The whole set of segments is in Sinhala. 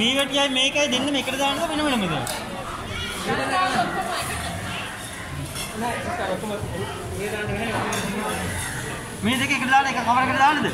මේ වැටියයි මේකයි දෙන්නම එකට දාන්නද වෙන වෙනමද? නෑ ඒක ඔක්කොම මේ දාන්න වෙන්නේ. මේ දෙක එකට දාලා එක කවරකට දාන්නද?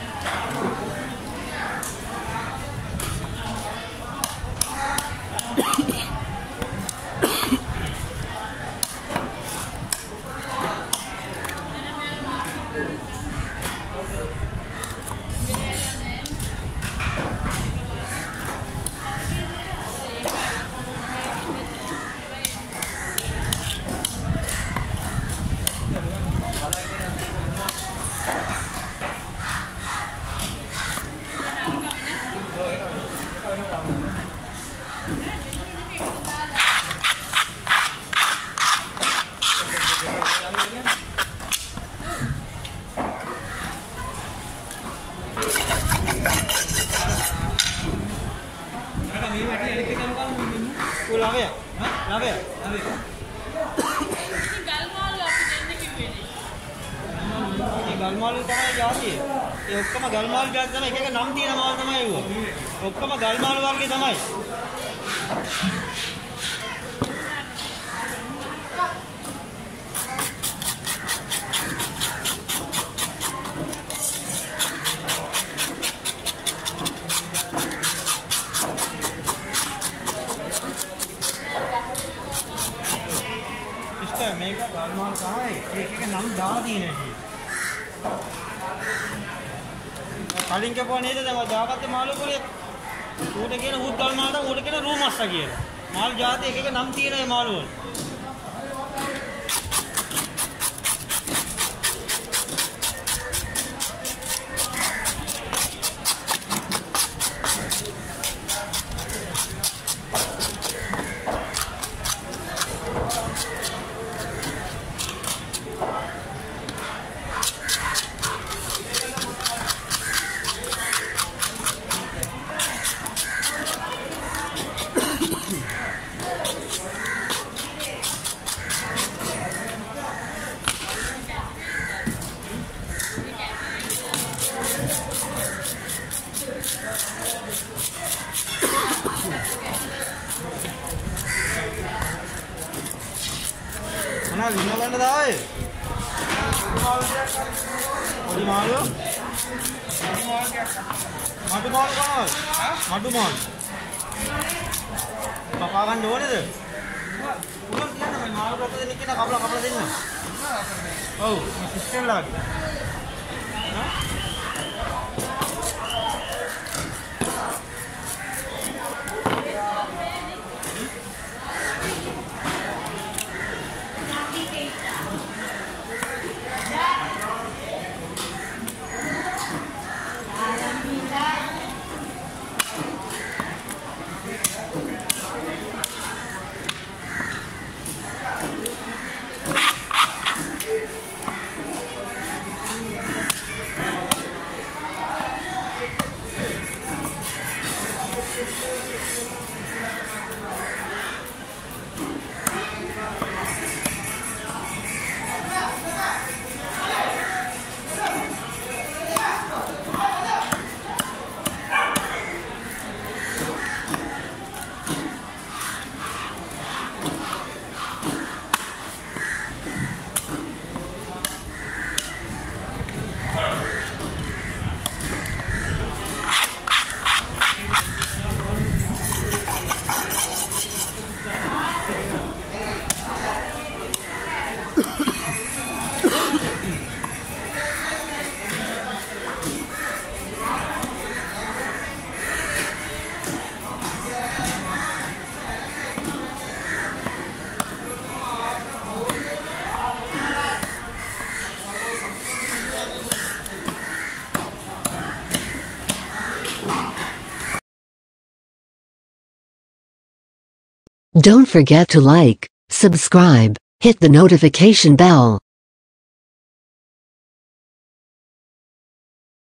ගල්මාළු තමයි જાතිය. ඒ ඔක්කොම ගල්මාළු જાති තමයි. එක එක නම් තියෙන මාළු තමයි ඒවා. ඔක්කොම ගල්මාළු වර්ගේ තමයි. ඉස්තර මේක ගල්මාළු තමයි. එක එක නම් දාලා තියෙන හැටි. කලින් කපුවා නේද දැන් ඔය දාගත්තේ මාළු පොලේ ඌට කියන උත් ගල් මාළට ඌට කියන රූමස්සා කියලා. මාළු જાති එක එක නම් තියෙන ඒ මාළු වල. Mana lima kan dah eh? Madu malu? Madu malu kan? Madu malu. Bapa kan dua ni tu. Bukan dia nak malu berapa ni kita kapal sini. Oh, sistem lagi. Don't forget to like, subscribe, hit the notification bell.